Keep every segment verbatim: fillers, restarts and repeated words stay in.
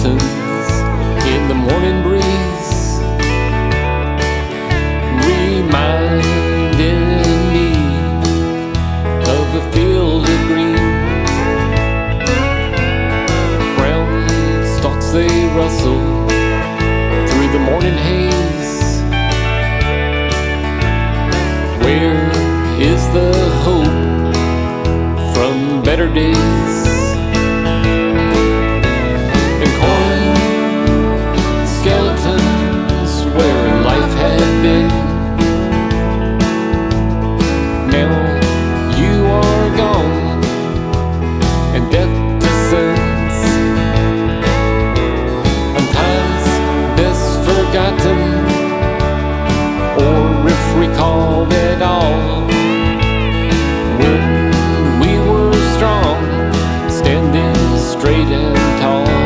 skeletons in the morning breeze, reminding me of a field of green. Brown stalks, they rustle through the morning haze. Where is the hope from better days? And corn skeletons where life had been. Now you are gone and death descends on times best forgotten, or if recalled at all, when we were strong, standing straight and tall.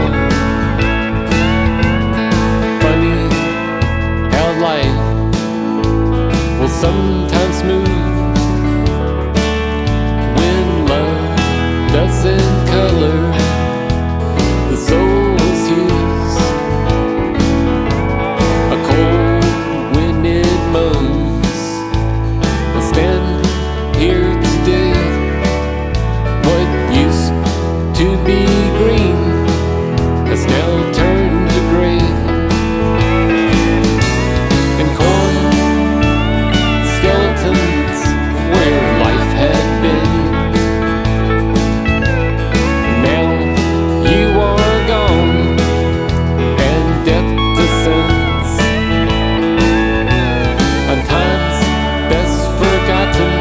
Funny how life will sometimes move when love doesn't color the soul's hues. A cold wind, it moans. We'll stand here today. What used to be green has now turned to gray. And corn skeletons where life had been. Now you are gone and death descends on times best forgotten,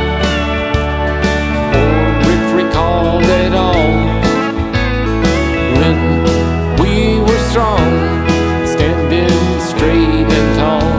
or if recalled at all, when we were strong, standing straight and tall.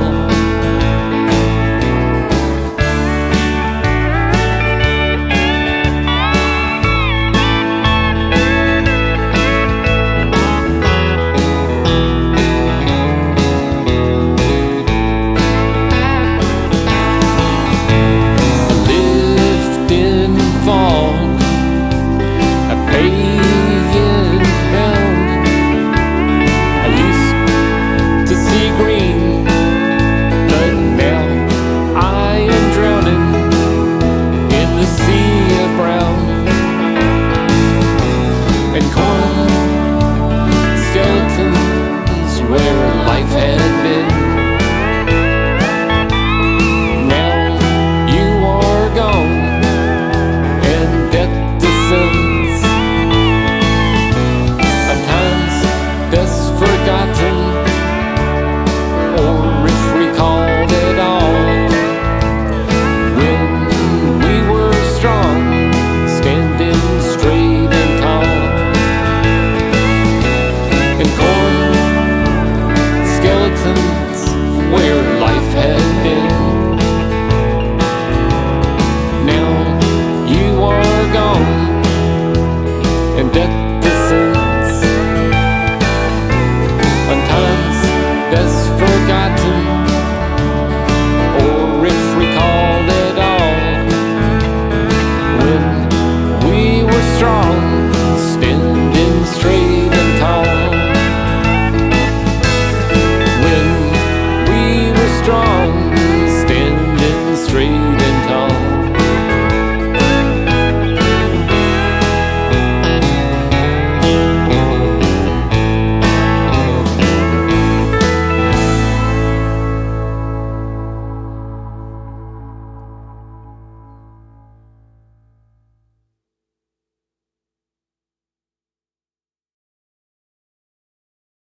I lived in fog, a paying hound. I used to see green, but now I am drowning in the sea of brown. And corn skeletons where life had been. Now you are gone and death descends on times best forgotten, or if recalled at all, when we were strong, standing straight and tall. And corn skeletons where life had been. Now you are gone and death descends on times best forgotten, or if recalled at all, when we were strong, standing straight and tall. When we were strong, standing straight and tall.